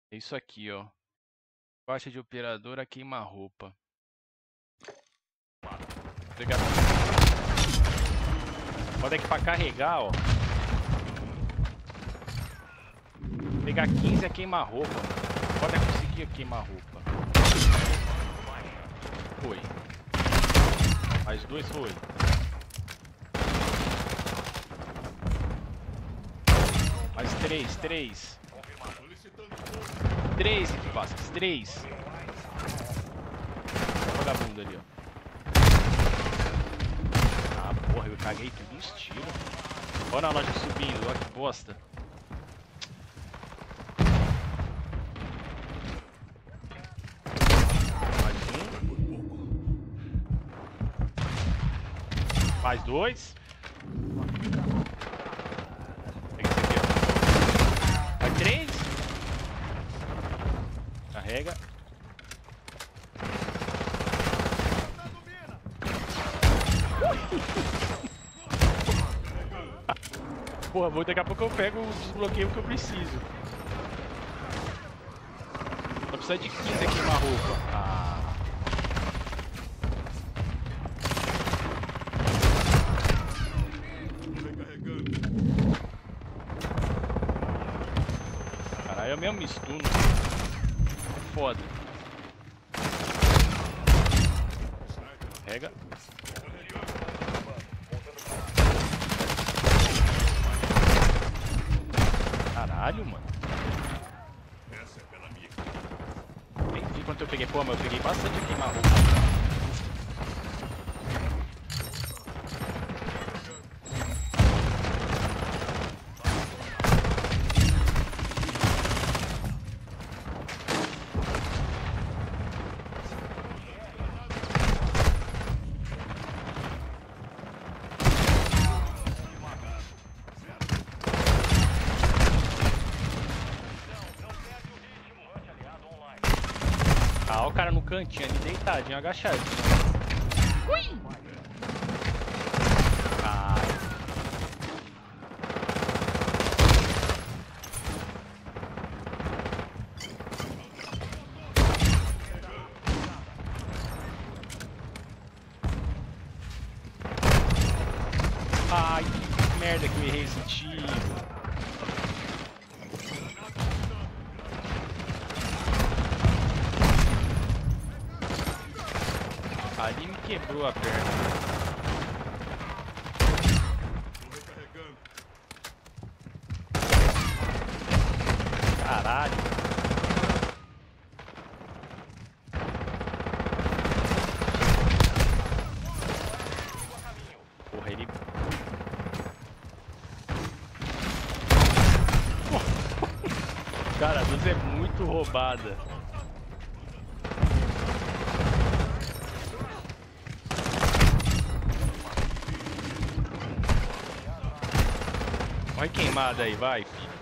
É isso aqui, ó. Faixa de operadora queima-roupa. Vou pegar... Pode aqui pra carregar, ó. Vou pegar 15 é queima-roupa. Pode conseguir queimar-roupa. Foi. Mais 2 foi. Mais 3, 3. 3 aqui, Vasquez, 3. Vagabundo ali, ó. Ah, porra, eu caguei tudo nos tiros. Olha na loja subindo, olha que bosta. Mais 2. Pega esse aqui, ó. Mais 3. Carrega. Porra, daqui a pouco eu pego o desbloqueio que eu preciso. Só precisa de 15 aqui na roupa. Ah. Caralho, eu mesmo me stuno. É foda. Pega. Caralho, mano. Nem vi quanto eu peguei. Pô, mas eu peguei bastante aqui na roupa. Ah, o cara no cantinho ali, deitadinho, agachadinho. Ui! Ai. Ai, que merda que eu errei esse tiro. Ali me quebrou a perna. Caralho. Porra, ele... Cara, a luz é muito roubada. Vai queimada aí, vai, filho.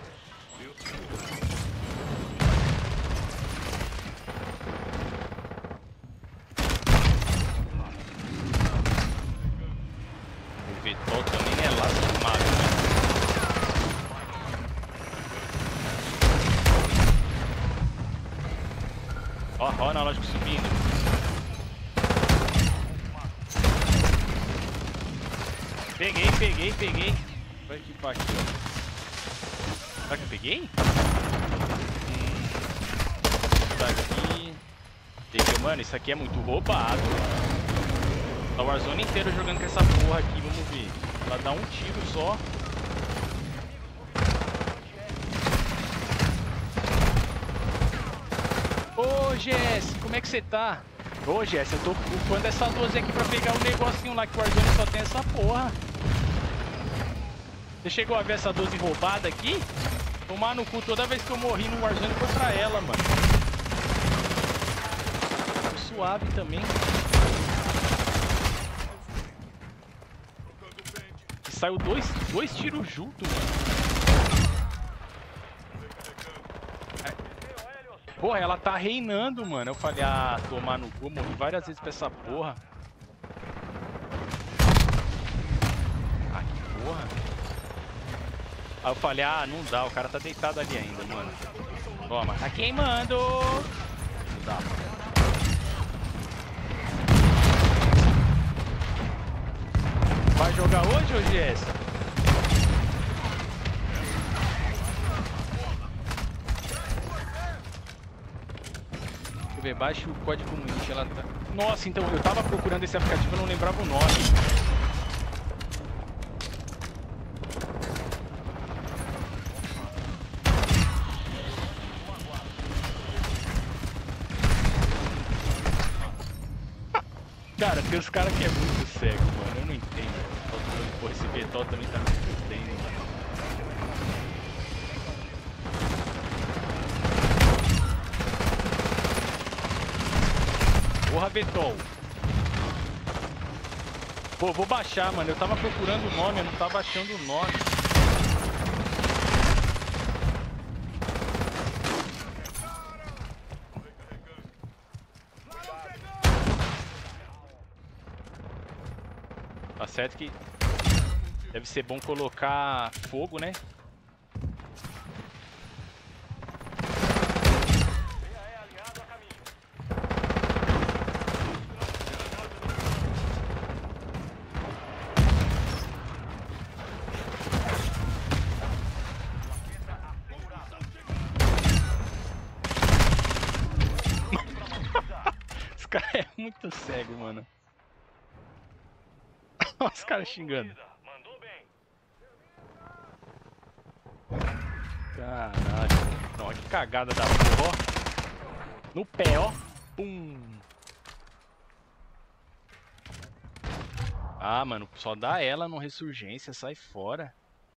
O Vetol também é lastimado, né? Ó, na lógica subindo. Peguei. Vai equipar aqui, ó. Será que eu peguei? Tá aqui. Peguei, mano, isso aqui é muito roubado. Tá o Warzone inteiro jogando com essa porra aqui, vamos ver. Ela dá um tiro só. Ô, Jess, como é que você tá? Ô, Jess, eu tô ocupando essa 12 aqui pra pegar um negocinho lá que o Warzone só tem essa porra. Você chegou a ver essa 12 roubada aqui? Tomar no cu, toda vez que eu morri no Warzone foi pra ela, mano. Foi suave também. E saiu dois tiros juntos, mano. Porra, ela tá reinando, mano. Eu falei, ah, tomar no cu, eu morri várias vezes pra essa porra. Ah, que porra. Aí eu falei, ah, não dá, o cara tá deitado ali ainda, mano. Toma, tá queimando! Não dá. Vai jogar hoje ou GS? Deixa eu ver, baixa o código comunista, ela tá... Nossa, então eu tava procurando esse aplicativo, eu não lembrava o nome. Cara, tem uns caras que é muito cego, mano. Eu não entendo. Pô, esse Vetol também tá me fudendo, mano. Porra, Vetol. Pô, vou baixar, mano. Eu tava procurando o nome, eu não tava achando o nome. Tá certo que deve ser bom colocar fogo, né? Esse cara é muito cego, mano. Olha os caras xingando. Caralho. Não, que cagada da porra, ó. No pé, ó. Pum. Ah, mano, só dá ela no Ressurgência, sai fora.